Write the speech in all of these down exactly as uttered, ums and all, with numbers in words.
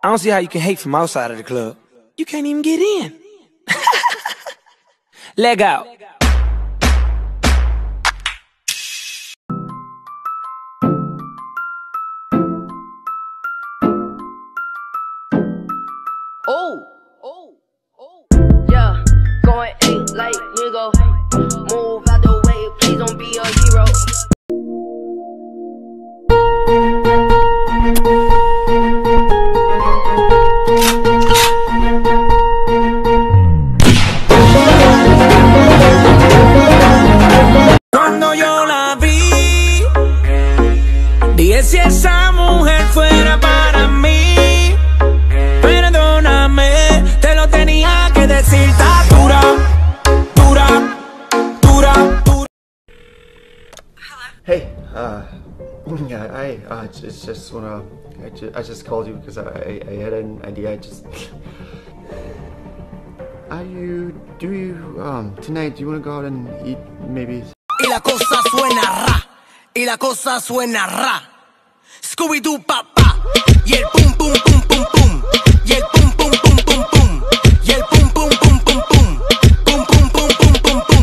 I don't see how you can hate from outside of the club. You can't even get in. Leg out. Oh, oh, oh. Yeah, going eight like nigga. Move out the way, please don't be a hero. Cuando yo la vi, dije si esa mujer fuera para mí. Perdóname, te lo tenía que decir. Está dura, dura, dura, dura. Hey, uh, yeah, I, uh, just, just wanna, I just, I just called you because I, I, I had an idea. I just, are you, do you, um, tonight, do you wanna go out and eat, maybe? Y la cosa suena ra, y la cosa suena ra. Scooby-Doo papá, y el pum pum pum pum pum, y el pum pum pum pum pum, y el pum pum pum pum pum, pum pum pum pum pum pum.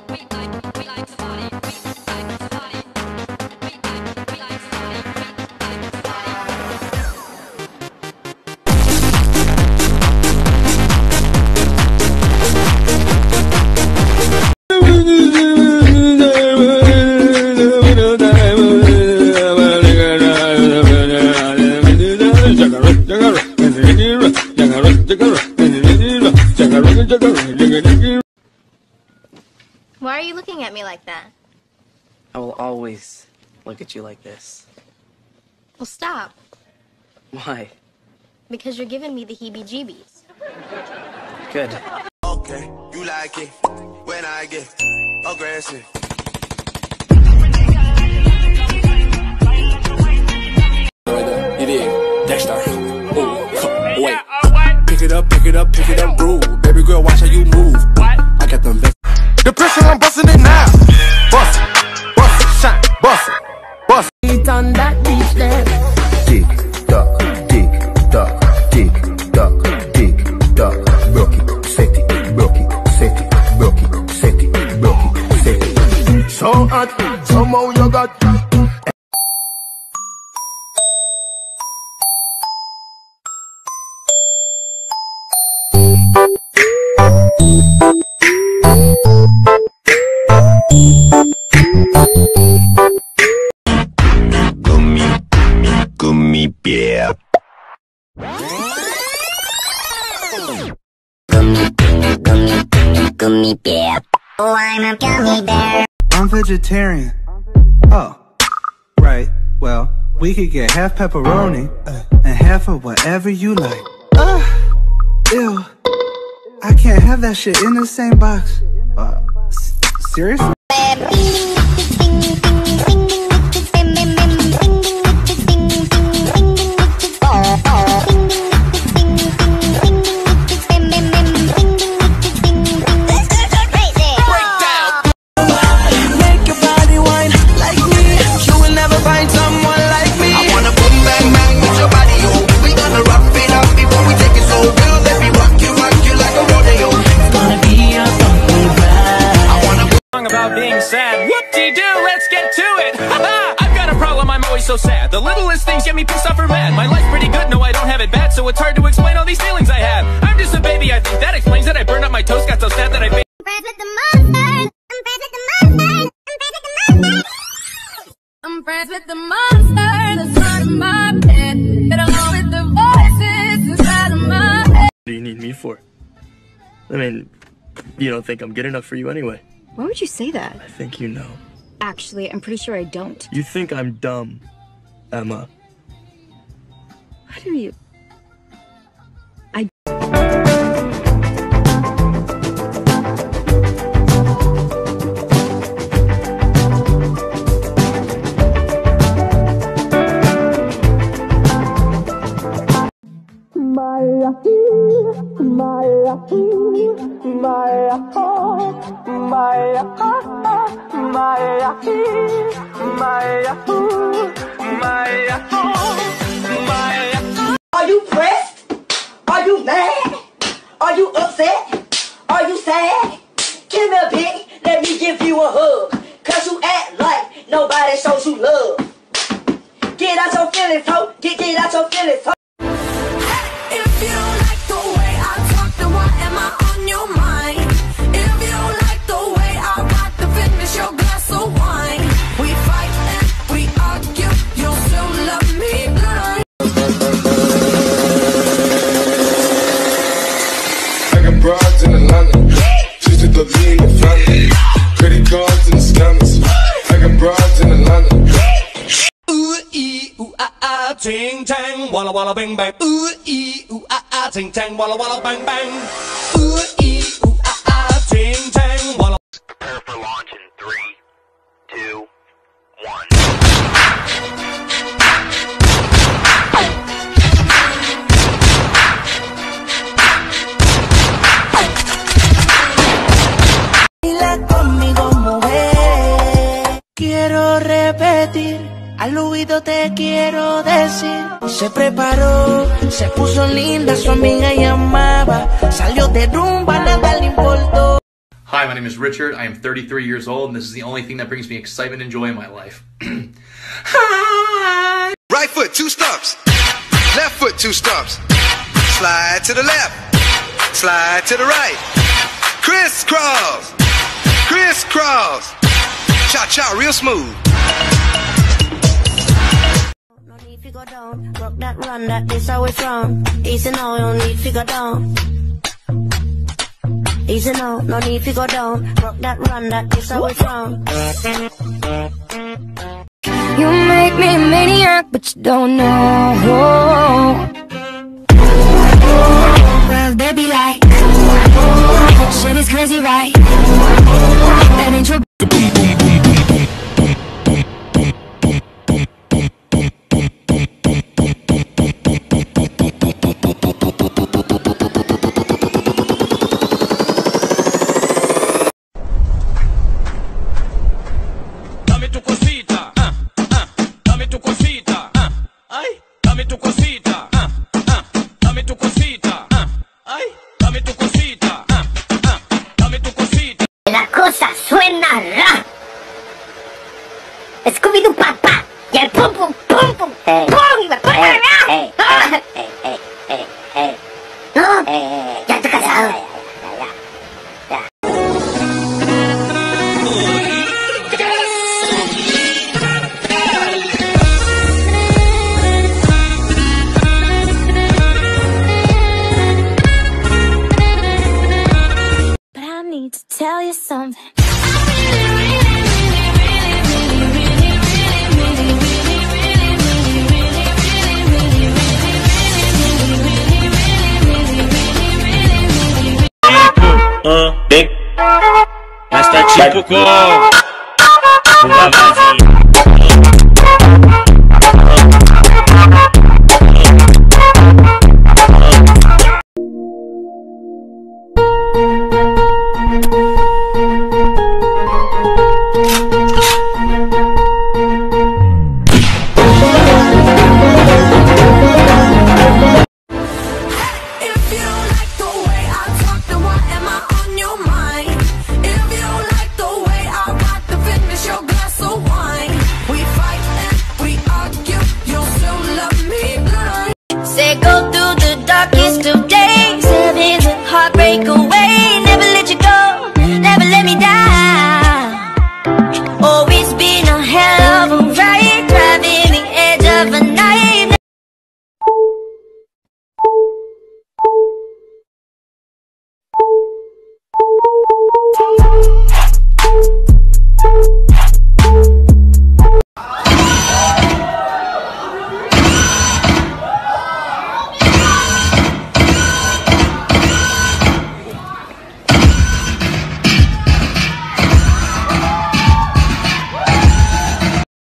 Why are you looking at me like that? I will always look at you like this. Well, stop. Why? Because you're giving me the heebie-jeebies. Good. Okay, you like it when I get aggressive. You did. Dexter. Ooh, wait. Pick it up, pick it up, pick it up, groove. Baby girl, watch how you move. What? I got them best. The pressure, I'm busting it now. Bust it, bust it, shine, bust it, bust it. Eat on that beach there. Tick tock, tick tock, tick tock, tick tock. Broke it, set it, broke it, set it, broke it, set it, broke it, set it. So hot, somehow you got. Gummy, gummy bear. Gummy, gummy, gummy bear. Oh, I'm a gummy bear. I'm vegetarian. Oh, right. Well, we could get half pepperoni and half of whatever you like. Ugh, ew. I can't have that shit in the same box. Uh, s seriously? About being sad. Whoop-de-doo, let's get to it. I've got a problem, I'm always so sad. The littlest things get me pissed off or mad. My life's pretty good, no I don't have it bad, so it's hard to explain all these feelings I have. I'm just a baby, I think that explains it. I burned up my toast, got so sad that I I'm friends with the monsters. I'm friends with the monsters. I'm friends with the monsters. I'm friends with the monsters. That's part of my head. Get along with the voices inside of my head. What do you need me for? I mean, you don't think I'm good enough for you anyway. Why would you say that? I think you know. Actually, I'm pretty sure I don't. You think I'm dumb, Emma. How do you... I... Maya, Maya, Maya, Maya, Maya, Maya, Maya, Maya. Are you pressed? feelings, ho. Get, get out your feelings, ho. If you don't like the way I talk, then why am I on your mind? If you don't like the way I rock, then finish your glass of wine. We fight and we argue, you'll still love me blind. I got broads in Atlanta, just to the lean and family. Credit cards and the scammers. I got broads in Atlanta. Ooh ee ooh ah ah, ting tang, walla walla bang bang. Ooh ee ooh ah ah, ting tang, walla walla bang bang. Ooh ee ooh ah ah, ting tang, walla. Prepare for launch in three, two, one. Conmigo, mujer. Quiero repetir, al oído te quiero decir. Se preparó, se puso linda, su amiga llamaba. Salió de rumba, nada le importó. Hi, my name is Richard. I am thirty-three years old, and this is the only thing that brings me excitement and joy in my life. Hi. Right foot, two stumps. Left foot, two stumps. Slide to the left. Slide to the right. Crisscross. Crisscross. Cha-cha, real smooth. No need to go down. Rock that, run that, this how it's from. Easy now, no need to go down. Easy now, no need to go down. Rock that, run that, this how it's from. You make me a maniac, but you don't know. Well, they be like, shit is crazy, right? That ain't true. Dame tu cosita, ah, ah, dame tu cosita, ah, ay, dame tu cosita, ah, ah, dame tu cosita, ah, ay, dame tu cosita, ah, ah, dame tu cosita. La cosa suena ra. Scooby-Doo papá y el pum pum pum pum Hey. pum y me pone Hey, ra. hey, hey, hey, hey, hey, hey. No, Eh, ya estoy casado. But I need to tell you something. Uh, bem, mas tá tipo com uma vazia.